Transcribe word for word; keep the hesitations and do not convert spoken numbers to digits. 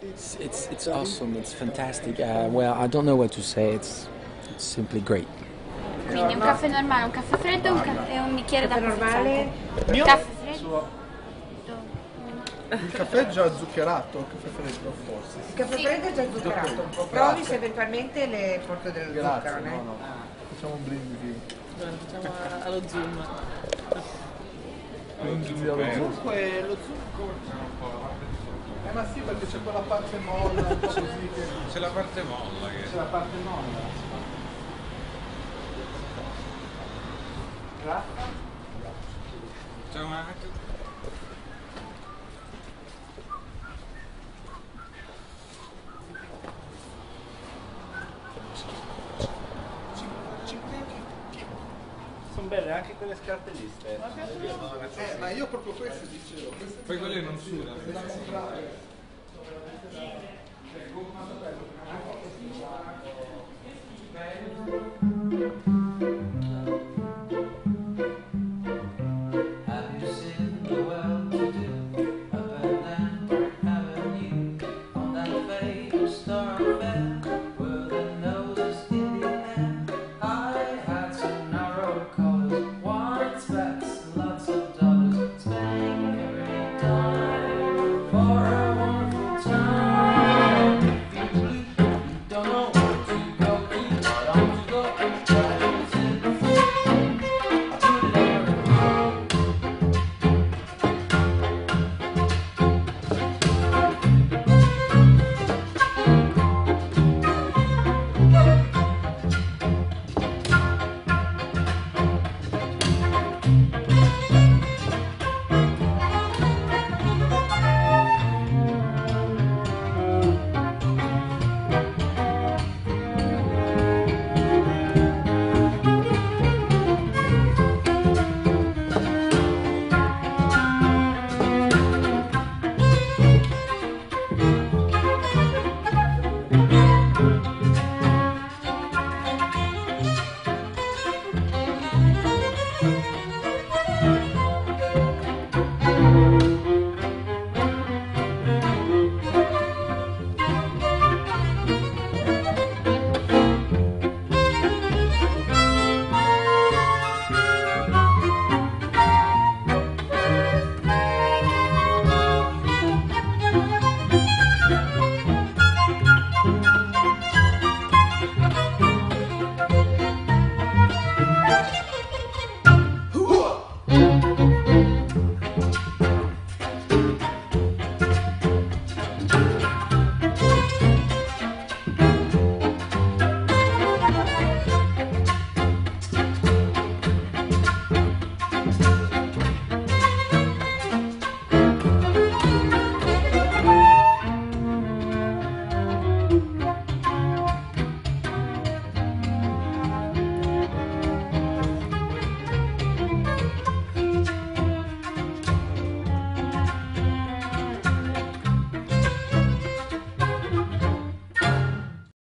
It's it's it's awesome. It's fantastic. Uh, well, I don't know what to say. It's it's simply great. Quindi un caffè normale, un caffè freddo un caffè, e un bicchiere Caffè d'acqua normale? frizzante. Caffè freddo. Il caffè è già zuccherato, il caffè freddo forse. Il caffè Sì. freddo è già zuccherato. Provi se eventualmente le porto dello Grazie, zucchero, no, né? no. Facciamo un brindisi. Facciamo allo zoom. Un brindisi allo zucchero. Comunque lo zucchero. Eh ma sì, perché c'è quella parte molla, un po' così che. C'è la parte molla che... C'è la parte molla. Grazie. C'è una... Sono belle anche quelle scarpe liste. Eh, ma io proprio questo dicevo. Poi quelle non sudano. Da comprare.